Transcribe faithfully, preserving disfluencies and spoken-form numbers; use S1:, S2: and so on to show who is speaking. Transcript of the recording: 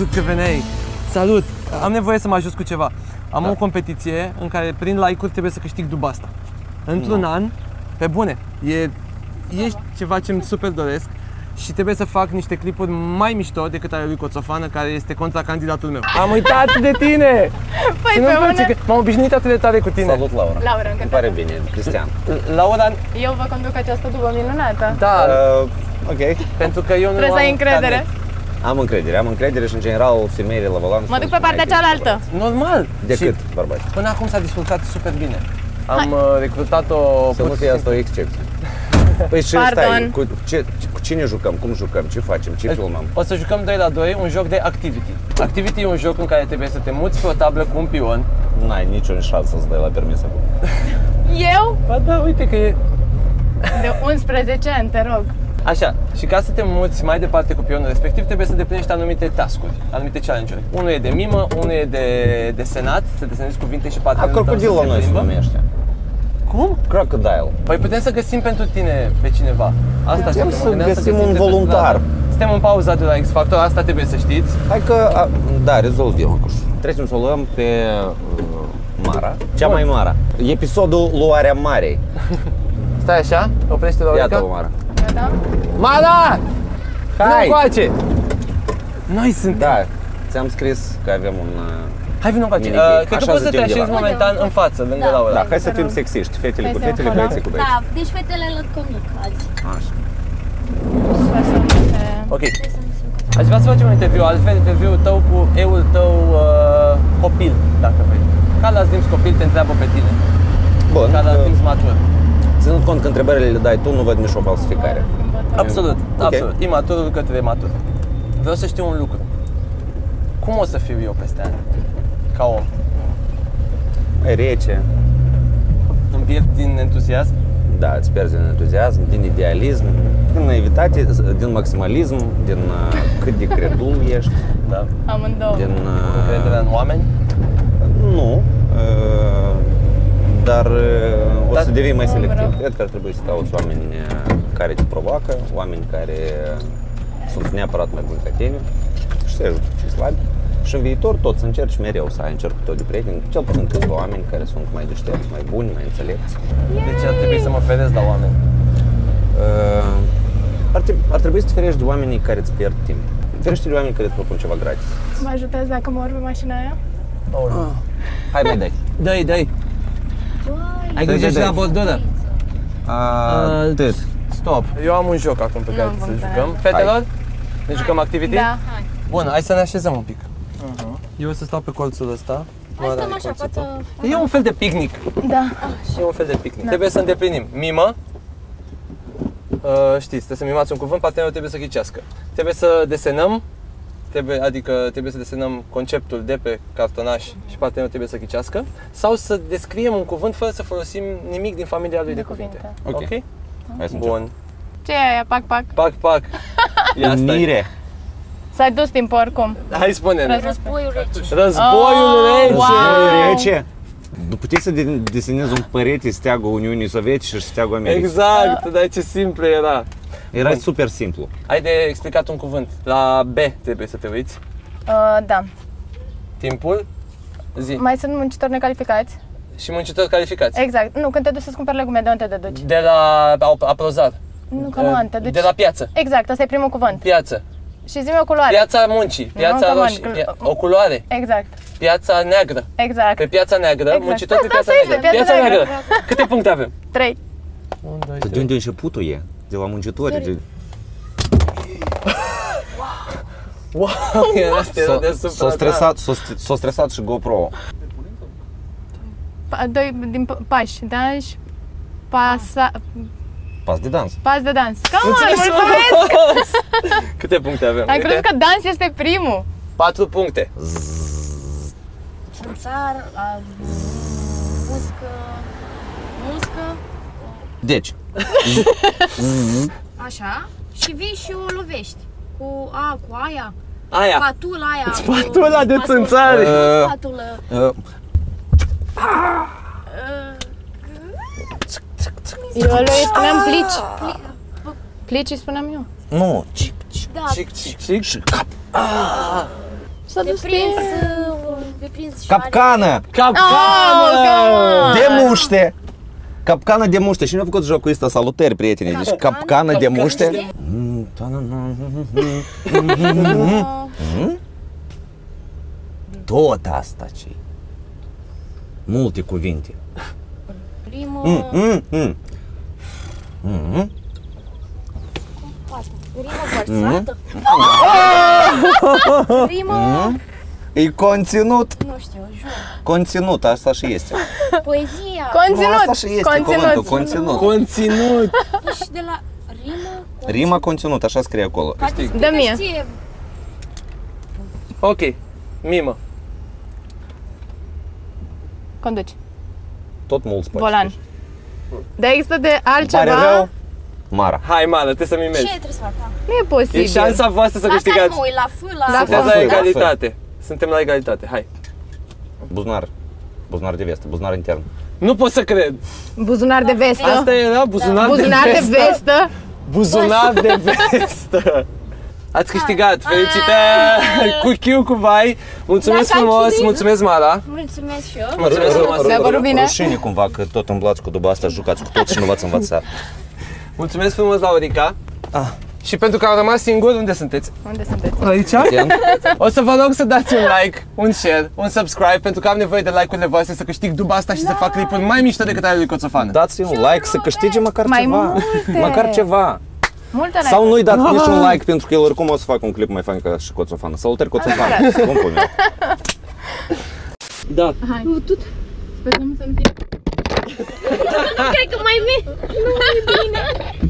S1: văzut că veneai. Salut! Am nevoie să mă ajut cu ceva. Am da. o competiție în care prin like-uri trebuie să câștig duba asta. Într-un no. an, pe bune, e, e ceva ce îmi super doresc și trebuie să fac niște clipuri mai mișto decât ale lui Coțofană, care este contracandidatul meu. Am uitat de tine!
S2: Păi pe
S1: mână... M-am obișnuit atât de tare cu tine.
S3: Salut, Laura!
S2: Laura,
S3: îmi pare bine, Cristian.
S1: Laura...
S2: Eu vă conduc această dubă minunată.
S1: Da,
S3: uh, ok.
S1: Pentru că eu nu
S2: trebuie să ai încredere.
S1: Carnet.
S3: Am încredere, am încredere și în general femeile la volan.
S2: Mă duc pe partea cealaltă.
S1: Normal.
S3: Decât bărbați.
S1: Până acum s-a descurcat super bine. Am uh, recrutat-o...
S3: Să nu fie asta o excepție. Păi și stai, cu, ce, cu cine jucăm, cum jucăm, ce facem, ce filmăm?
S1: O să jucăm doi la doi un joc de Activity. Activity e un joc în care trebuie să te muți pe o tablă cu un pion.
S3: N-ai niciun șans să-ți dai la permis acum.
S2: Eu?
S1: Ba da, uite că e...
S2: De unsprezece ani, te rog.
S1: Așa, și ca să te muți mai departe cu pionul respectiv, trebuie să îndeplinești anumite task-uri, anumite challenge-uri. Unul e de mimă, unul e de desenat, să desenezi cuvinte și patru.
S3: A, crocodil la noi se numește.
S1: Cum?
S3: Crocodile.
S1: Păi putem să găsim pentru tine pe cineva. Asta
S3: putem să găsim,
S1: să găsim
S3: un voluntar.
S1: Suntem în pauza de la X Factor, asta trebuie să știți.
S3: Hai că, a, da, rezolv eu acum. Trecem să o luăm pe uh, Mara, cea Bun. mai mare. Episodul Luarea Marei.
S1: Stai așa, oprește-te la
S3: Iată-o, Mara.
S2: Da?
S1: Mara!
S3: Hai!
S1: Vino coace! Noi suntem.
S3: Da, ți-am scris că avem un...
S1: Hai, vino coace. Uh, cred că poți să te așezi momentan în față, lângă da. Laura.
S3: Da, hai să fim sexiști, fetele cu fetele, băieții cu băieții.
S4: Da, deci fetele le conduc azi.
S3: Așa.
S1: Ok. Aș vrea să facem un interviu, altfel interviul tău cu eul tău uh, copil, dacă vrei. Ca la Zdims copil te întreabă pe tine.
S3: Bun.
S1: Ca la Zdims matur.
S3: Ținând cont că întrebările le dai tu, nu văd nicio falsificare.
S1: Absolut,
S3: okay.
S1: absolut. Imaturul către matur. Vreau să știu un lucru. Cum o să fiu eu peste ani? Ca om?
S3: E rece.
S1: Îmi pierd din entuziasm?
S3: Da, îți pierzi din entuziasm, din idealism, din naivitate, din maximalism, din uh, cât de credul ești.
S1: Da.
S2: Amândouă.
S3: Din uh,
S1: încrederea în oameni?
S3: Nu. Uh, dar uh, o
S1: dar,
S3: să devii mai selectiv. Cred că ar trebui să cauți oameni care te provoacă, oameni care sunt neapărat mai buni ca tine și să-i ajută cei slabi. Și în viitor tot să încerci mereu să ai în cercul tău de prieteni, cel puțin câțiva oameni care sunt mai deștepți, mai buni, mai înțelepți.
S1: Deci ar trebui să mă feresc la oameni?
S3: Uh, ar, trebui, ar trebui să te ferești de oamenii care îți pierd timp. Ferește de oamenii care îți propun ceva gratis.
S2: Mă ajutați dacă mă urc pe mașina aia?
S1: Oh.
S3: Hai, mai dai.
S1: Dai, dai. Ai grijă și la bordură.
S3: Atât.
S1: Stop. Eu am un joc acum pe care să jucăm. Fetelor? Ne jucăm Activity?
S2: Da, hai.
S1: Bun, hai să ne așezăm un pic. Uh-huh. Eu o să stau pe colțul ăsta.
S4: Hai stăm așa, față...
S1: E un fel de picnic.
S2: Da.
S1: E un fel de picnic. Da. Trebuie să îndeplinim mimă. Uh, știți, trebuie să mimați un cuvânt, partenerul trebuie să ghicească. Trebuie să desenăm, trebuie, adică trebuie să desenăm conceptul de pe cartonaș și partenerul trebuie să ghicească. Sau să descriem un cuvânt fără să folosim nimic din familia lui de, de cuvinte.
S3: Ok. Okay? Hai să
S1: Bun.
S2: Ce e aia? Pac, pac?
S1: Pac, pac.
S3: Unire.
S2: S-ai dus timp oricum.
S1: Hai, spune-ne.
S4: Războiul rece.
S1: Războiul
S2: oh,
S1: rece.
S2: Wow.
S3: Rece. Nu puteai să desenezi un părete steagul Uniunii Sovietice și steagul Americii.
S1: Exact, dar ce simplu era.
S3: Era
S1: Bun.
S3: super simplu.
S1: Ai de explicat un cuvânt. La B trebuie să te uiți.
S2: Uh, da.
S1: Timpul? Zi.
S2: Mai sunt muncitori necalificați?
S1: Și muncitori calificați.
S2: Exact. Nu, când te duci să-ți cumperi legume, de unde te duci?
S1: De la aprozar.
S2: Nu, că nu, te duci...
S1: De la piață.
S2: Exact, ăsta e primul cuvânt.
S1: Piață.
S2: Și zi-mi o culoare.
S1: Piața muncii, piața
S2: nu,
S1: roșie, pia... o culoare.
S2: Exact.
S1: Piața neagră.
S2: Exact.
S1: Pe piața neagră,
S2: exact.
S1: muncitori pe piața
S2: asta
S1: neagră. Piața, piața neagră. neagră. Câte puncte avem?
S2: Trei.
S1: unu, doi,
S3: de unde începutul e? De la muncitori. De...
S1: Wow, era asta era de super.
S3: S-a stresat, s-a stresat și GoPro.
S2: Doi din pași, danși, pasa...
S3: Pas de dans.
S2: Pas de dans. Come on, mulțumesc!
S1: Câte puncte avem?
S2: Ai crezut că dans este primul.
S1: Patru puncte.
S4: Țar, muscă, muscă.
S3: Deci.
S4: Așa. Și vii și o lovești. Cu a, cu aia.
S1: Aia.
S4: Spatula aia.
S1: Spatula de țânțari.
S4: Spatulă.
S2: Eu lui spuneam plici. Plici spuneam eu.
S3: Nu, cic, cic.
S4: Da.
S1: Cic, cic, cic.
S3: Și cap.
S2: S-a
S4: De
S2: dus
S4: prins,
S2: pe...
S4: uh, de prins
S3: Capcană!
S1: Capcană!
S3: De muște! Capcană de muște. Cine a făcut jocul ăsta? Salutări, prieteni. Deci capcană de muște. Tot asta ce multe cuvinte.
S4: Rimă...
S3: Mm, mm, mm. Mm.
S4: Rimă vărsată. Rimă...
S3: E conținut.
S4: Nu știu, jur.
S3: Conținut, asta și este.
S4: Poezia.
S3: Nu, asta și este cuvântul,
S2: Conținut.
S3: conținut.
S1: Conținut!
S4: Și de la rimă...
S3: Rima conținut, așa scrie acolo.
S4: Poate
S2: Dă mie.
S4: spuneți ție.
S1: Ok, mimă.
S2: Conduci.
S3: Tot mulți poate.
S2: Volan. Dar există de
S3: Pare
S2: altceva?
S3: rău. Mara.
S1: Hai, Mara, trebuie să
S4: Ce
S1: mimezi.
S4: trebuie să fac?
S2: Nu e posibil.
S1: E șansa voastră să
S4: La care
S1: câștigați.
S4: mă uit? La F, la...
S2: La
S1: Sunteți
S3: F.
S1: la
S3: La F.
S1: egalitate. Suntem la egalitate, hai.
S3: Buzunar. Buzunar de vest, buzunar intern.
S1: Nu pot să cred.
S2: Buzunar de vestă.
S1: Asta era buzunar,
S2: Buzunar
S1: de
S2: de
S1: vestă.
S2: vestă.
S1: Buzunar de vestă. Ați câștigat, felicitări! Cu chiu, cu vai. Mulțumesc
S4: Dacă am
S1: frumos,
S4: chinuit.
S1: mulțumesc, Mara.
S4: Mulțumesc și eu.
S1: Mulțumesc frumos.
S2: Ru- ru- bine.
S3: Rușine cumva că tot îmblați cu duba asta, jucați cu toți și nu v-ați învățat.
S1: Mulțumesc frumos, Laurica.
S3: Ah.
S1: Și pentru că am rămas singur, unde sunteți?
S2: Unde sunteți?
S1: Aici?
S3: Atent.
S1: O să vă rog să dați un like, un share, un subscribe, pentru că am nevoie de like-urile voastre să câștig duba asta și să fac clipuri mai mișto decât ale lui Coțofană.
S3: Dați un like să câștige măcar
S2: Mai
S3: ceva.
S2: multe.
S3: Măcar ceva.
S2: Multă
S3: Sau nu-i dați nici un like pentru că el oricum o să facă un clip mai fain ca și Coțofană. Salutări Coțofană. Scumpul meu.
S1: Da.
S2: Hai. Sperăm să-mi fie.
S4: Cred că mai mi... Nu e bine.